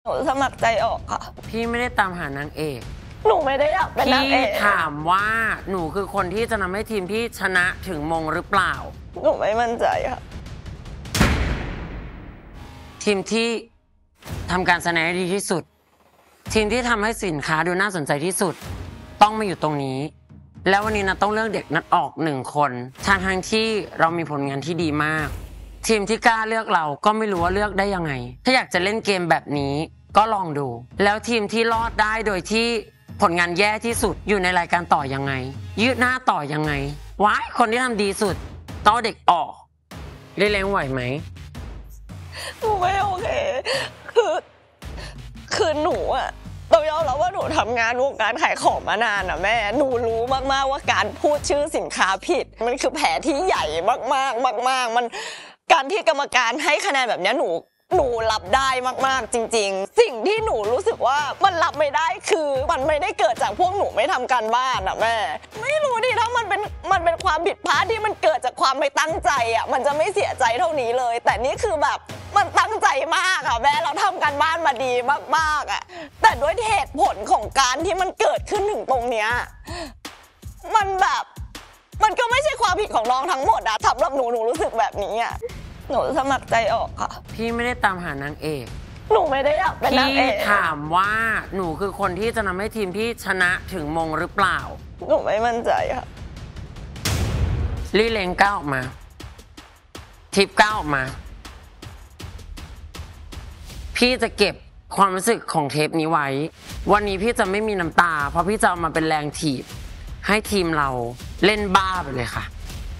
หนูสมัครใจออกค่ะพี่ไม่ได้ตามหานางเอกหนูไม่ได้อยากเป็นนางเอกพี่ถามว่าหนูคือคนที่จะทำให้ทีมพี่ชนะถึงมงหรือเปล่าหนูไม่มั่นใจค่ะทีมที่ทำการแสดงดีที่สุดทีมที่ทำให้สินค้าดูน่าสนใจที่สุดต้องมาอยู่ตรงนี้แล้ววันนี้นะต้องเลือกเด็กนัดออก1 คนทั้งที่เรามีผลงานที่ดีมากทีมที่กล้าเลือกเราก็ไม่รู้ว่าเลือกได้ยังไงถ้าอยากจะเล่นเกมแบบนี้ก็ลองดูแล้วทีมที่รอดได้โดยที่ผลงานแย่ที่สุดอยู่ในรายการต่อยังไงยืดหน้าต่อยังไงว้ายคนที่ทำดีสุดต้องเด็กออกได้เลี้ยงไหวไหมหนูไม่โอเคคือหนูอะต้องยอมรับว่าหนูทำงานวงการขายของมานานอะแม่หนูรู้มากๆว่าการพูดชื่อสินค้าผิดมันคือแผลที่ใหญ่มากๆมากๆมันการที่กรรมการให้คะแนนแบบนี้หนูรับได้มากๆจริงๆสิ่งที่หนูรู้สึกว่ามันรับไม่ได้คือมันไม่ได้เกิดจากพวกหนูไม่ทำการบ้านอะแม่ไม่รู้ดิถ้ามันเป็นความผิดพลาดที่มันเกิดจากความไม่ตั้งใจอะมันจะไม่เสียใจเท่านี้เลยแต่นี่คือแบบมันตั้งใจมากอะแม่เราทำการบ้านมาดีมากๆอะแต่ด้วยเหตุผลของการที่มันเกิดขึ้นถึงตรงเนี้ยมันแบบมันก็ไม่ใช่ความผิดของน้องทั้งหมดอะสำหรับหนูรู้สึกแบบนี้อะหนูสมัครใจออกค่ะพี่ไม่ได้ตามหานางเอกหนูไม่ได้อยากเป็นนางเอกพี่ถามว่าหนูคือคนที่จะทำให้ทีมพี่ชนะถึงมงหรือเปล่าหนูไม่มั่นใจค่ะลี่เล้งก้าวออกมาทิปก้าวออกมาพี่จะเก็บความรู้สึกของเทปนี้ไว้วันนี้พี่จะไม่มีน้ำตาเพราะพี่จะเอามาเป็นแรงถีบให้ทีมเราเล่นบ้าไปเลยค่ะ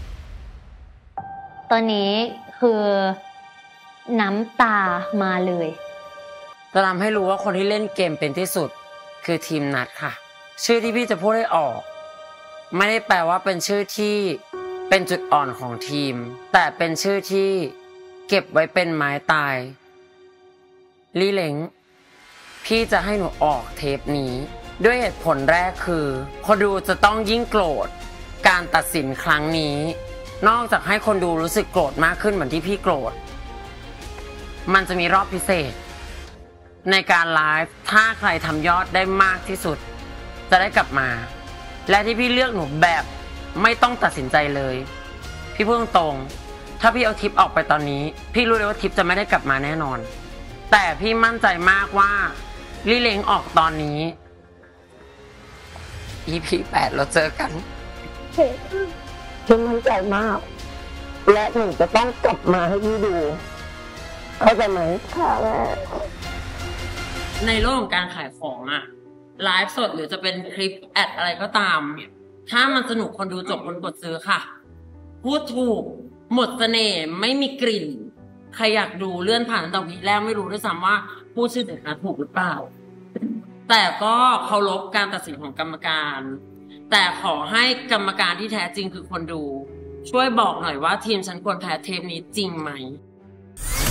ตอนนี้คือน้ำตามาเลยจะทำให้รู้ว่าคนที่เล่นเกมเป็นที่สุดคือทีมนัดค่ะชื่อที่พี่จะพูดได้ออกไม่ได้แปลว่าเป็นชื่อที่เป็นจุดอ่อนของทีมแต่เป็นชื่อที่เก็บไว้เป็นไม้ตายลี่เล้งพี่จะให้หนูออกเทปนี้ด้วยเหตุผลแรกคือคนดูจะต้องยิ่งโกรธการตัดสินครั้งนี้นอกจากให้คนดูรู้สึกโกรธมากขึ้นเหมือนที่พี่โกรธมันจะมีรอบพิเศษในการไลฟ์ถ้าใครทำยอดได้มากที่สุดจะได้กลับมาและที่พี่เลือกหนูแบบไม่ต้องตัดสินใจเลยพี่พูดตรงๆถ้าพี่เอาทิปออกไปตอนนี้พี่รู้เลยว่าทิปจะไม่ได้กลับมาแน่นอนแต่พี่มั่นใจมากว่าลี่เล้งออกตอนนี้ EP 8เราเจอกันฉันมั่นใจมากและหนูจะต้องกลับมาให้พี่ดูเข้าใจไหมค่ะแม่ในโลกของการขายของอะไลฟ์สดหรือจะเป็นคลิปแอดอะไรก็ตามถ้ามันสนุกคนดูจบคนกดซื้อค่ะพูดถูกหมดเสน่ห์ไม่มีกลิ่นใครอยากดูเลื่อนผ่านตอนวีแรกไม่รู้ด้วยซ้ำว่าพูดชื่อเด็กนะถูกหรือเปล่าแต่ก็เคารพการตัดสินของกรรมการแต่ขอให้กรรมการที่แท้จริงคือคนดูช่วยบอกหน่อยว่าทีมฉันควรแพ้เทปนี้จริงไหม